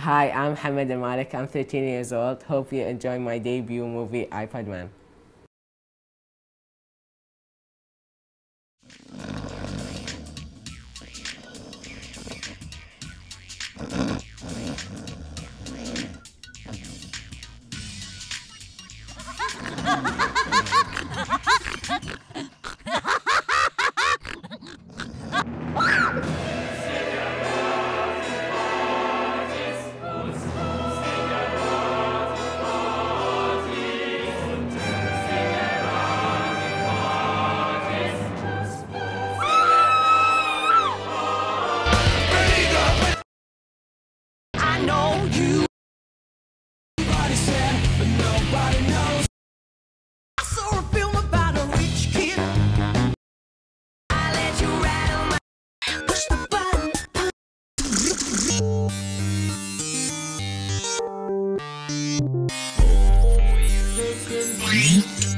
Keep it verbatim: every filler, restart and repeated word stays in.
Hi, I'm Mohammed Al-Malek. I'm thirteen years old. Hope you enjoy my debut movie, iPod Man. Oh, you looking